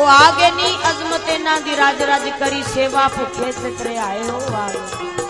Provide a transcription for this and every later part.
आगे नी अजमत इन्हां दी राज राज करी सेवा भुखे ते तरे आए हो आगे।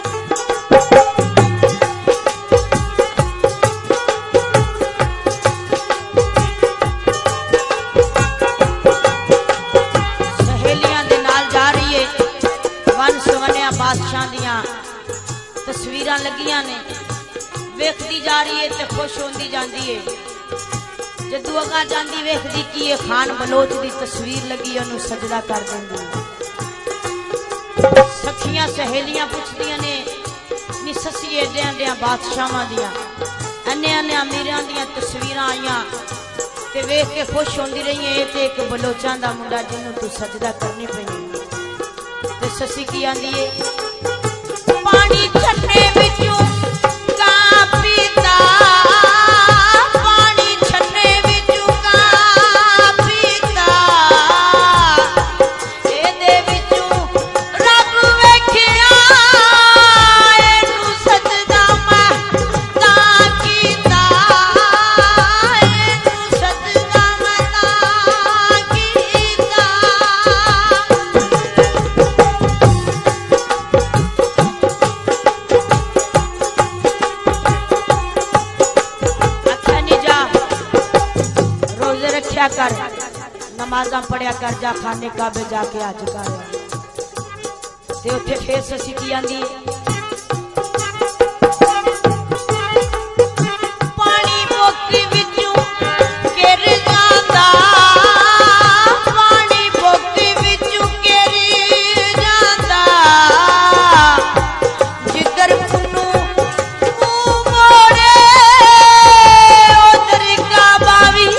सहेलियां दे नाल जा रही है वन सुवनिया बादशाह दियां तस्वीरां लगियां ने वेखदी जा रही है ते खुश होंदी जांदी है। जदू अगा जांदी वेखदी कि ये खान बलोच दी तस्वीर लगी ओनू सजदा कर देंदी। सखियां सहेलियां पुछदियां ने नी ससी एडे एडे बादशाहां दियां अन्ने अन्ने अमीरां दियां तस्वीरां आईयां ते वेख के खुश होंदी रही है ते एक बलोचां दा मुंडा जिन्नू तू सजदा करनी पैनी। ते ससी की आंदी है पानी छन्ने विचों का पीता कर नमाजा पढ़िया कर जा खाने काबे जाके आज कर ते उथे फिर ससी की आंदी पानी बोकी विचों गिर जांदा पानी बोकी विचों गिर जांदा जिधर पुन्नू मोड़े उधर काबा भी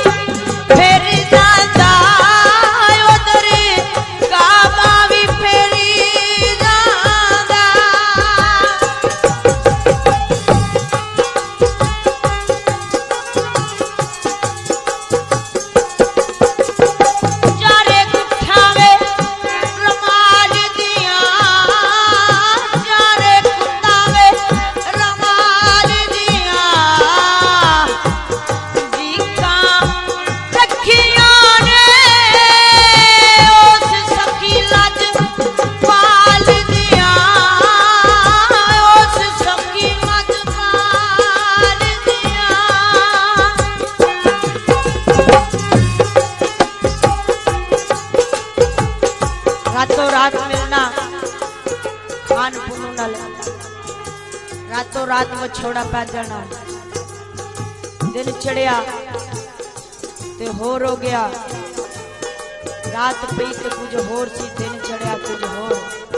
रातों रात वछोड़ा पै जाना। दिन चढ़िया ते होर हो गया रात पई ते कुछ होर सी दिन चढ़िया कुछ होर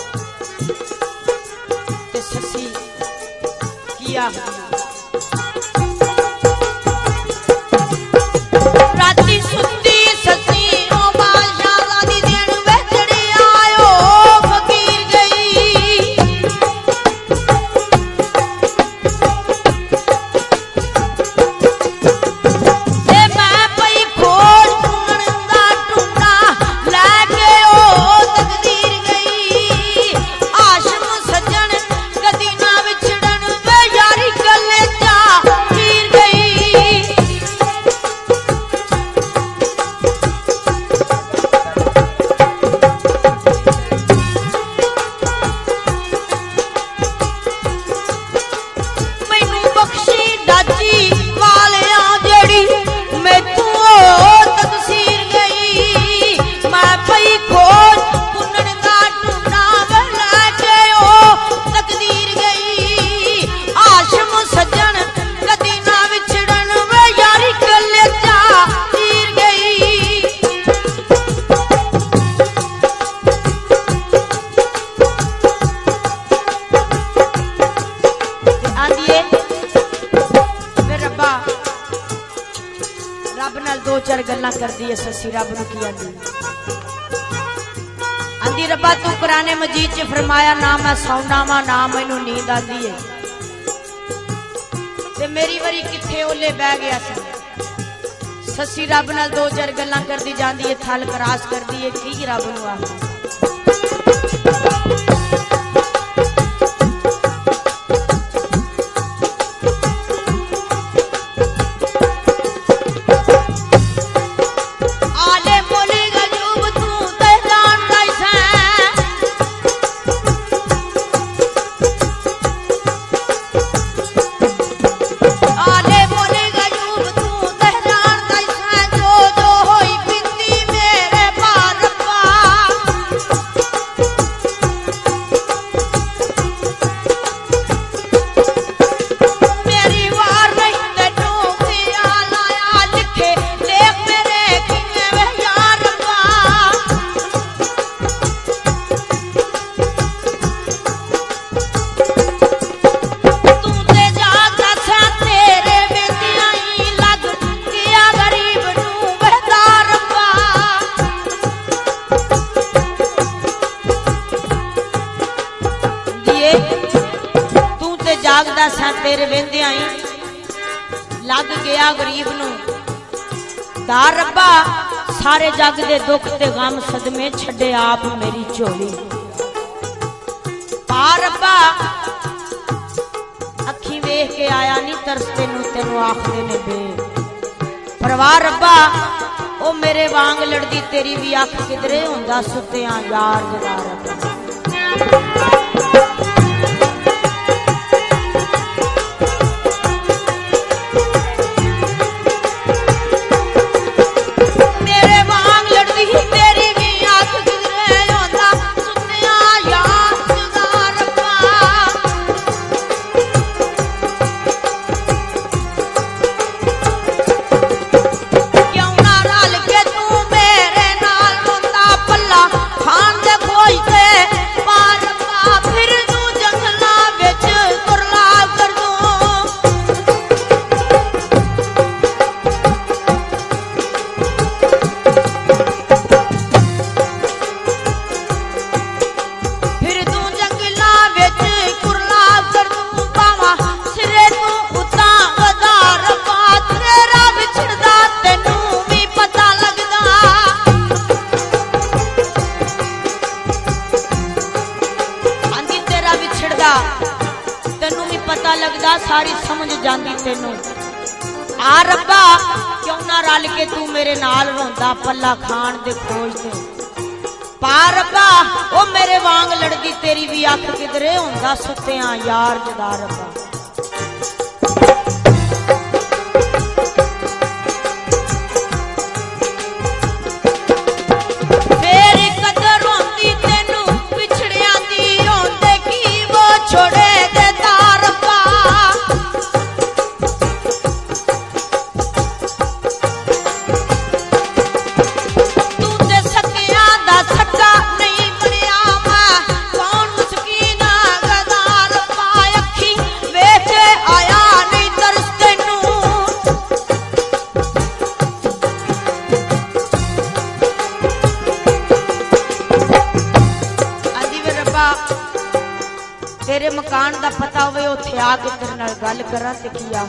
ते ससी किया राती सुती ससी ओ बादशाह दी दिन वेचड़ी आयो फकीर गई गल्ला कर दी ससी रब नूं की आंदी रब्बा तू कुराने मजीद च फरमाया ना मैं सौना वा ना मैनू नींद आंदी है ते मेरी वारी किथे ओले बह गया ससी रब नाल दो चार गल्ला करदी जांदी है थल क्रॉस करदी है की रब नूं आखदी आले बोले गजूब तू भैणा तेरे वेंदे आई लग गया गरीब नू दार रब्बा सारे जग दे दुख ते गम सदमे छड़े आप मेरी झोली पा रब्बा अखी वेख के आया नहीं तरस तेनू तेनू आखदे ने बे परवाह रब्बा ओ मेरे वांग लड़दी तेरी भी अख किधरे हुंदा सुत्तियां यार जदा रब्बा सारी समझ जाती तेनू आ रब्बा क्यों ना रल के तू मेरे नाल रोंदा पल्ला खान दे खोज दे पा रब्बा ओ मेरे वांग लड़दी तेरी भी अख किधरे हुंदा सुत्तियां यार जदा रब्बा मेरी कदर होंदी तेनू पिछड़ियां दी होंदे की वो छोड़े तेरे मकान दा पता होवे उत्थे आके तेरे नाल गल करा ते किया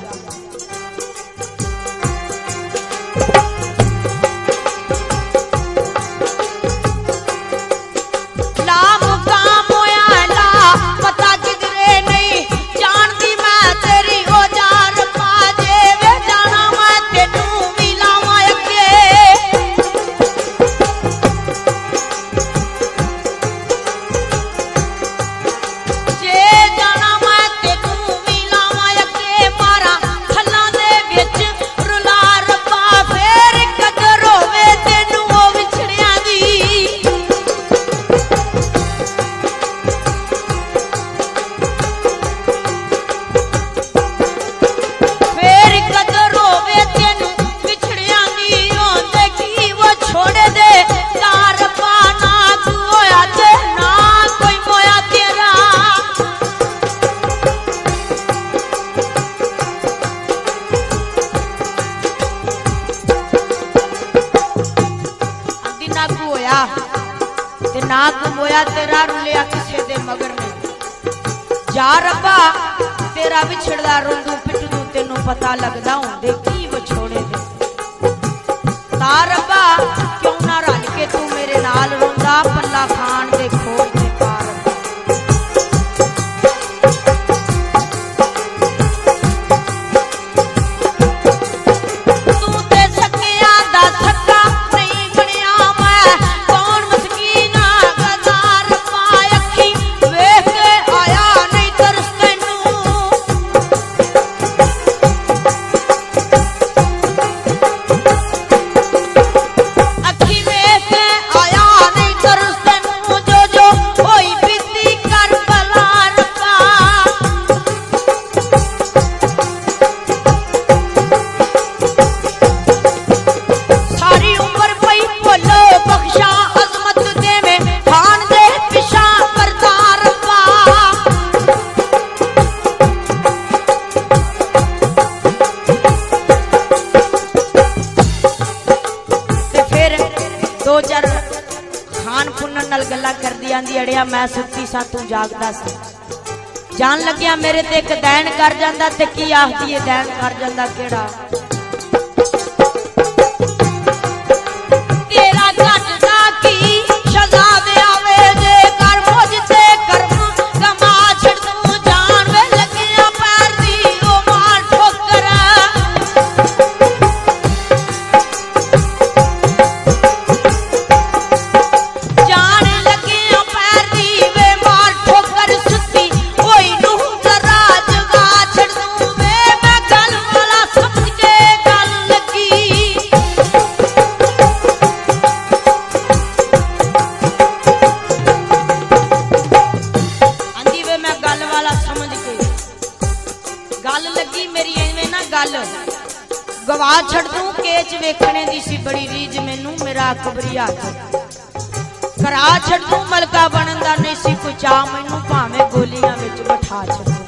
ला मुकाम होया ला पता किधरे नहीं जानदी मैं तेरी हो जान पाजे वे जाना मैं तेनू मिलावां अगे ना घुमोया तेरा रुलिया किसे दे मगर में जा रब्बा तेरा बिछड़दा रोंदू पिटदू तेनू पता लगदा हुंदे की विछोड़े दे ता रब्बा क्यों ना रल के तू मेरे नाल रोंदा पल्ला खान दे खोज दे पार मैं सुती सा तू जागदा सा जान लग्या मेरे ते एक दैन कर जांदा ते की आखदी है दैन कर जांदा केड़ा गवा छड़ दूं केच वेखने दी सी बड़ी रीज मैनू मेरा अकबरिया करा छड़ दूं मलका बनन दा नहीं सी कोई चाह मैनू भावें गोलियां विच बिठा छड़ दूं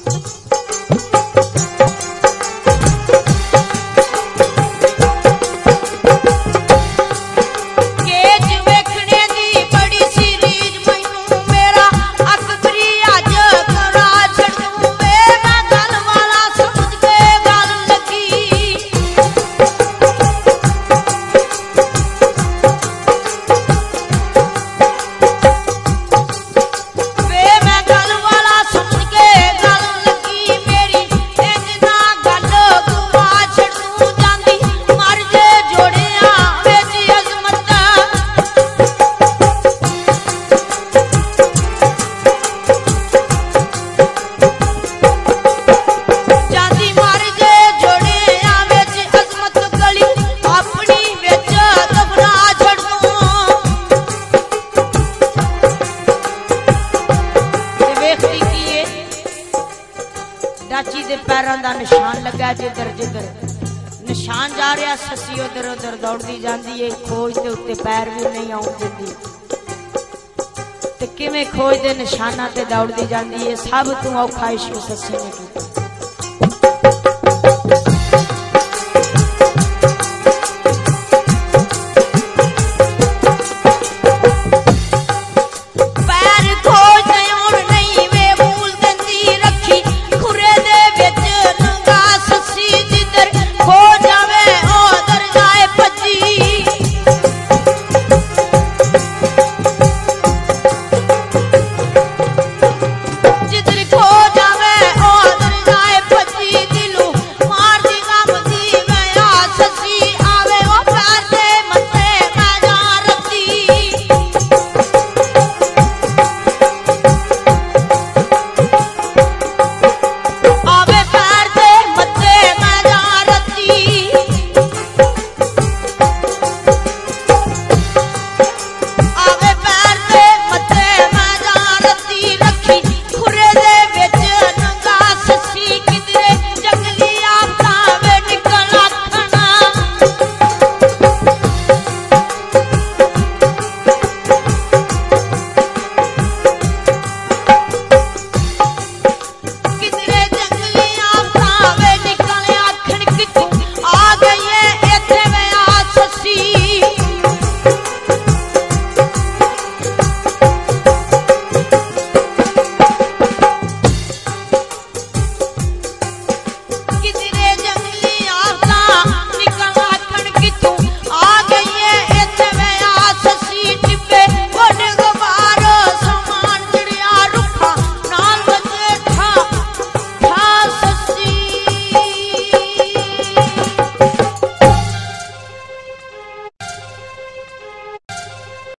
चाची दे पैरों का निशान लगा जिधर जिधर निशान जा रहा ससी उधर उधर दौड़ती जाती है खोज के उत्ते पैर भी नहीं आउण दिंदी ते किवें खोज दे निशाना ते दौड़ती जाती है सब तू औखा इश्क ससी ने कीता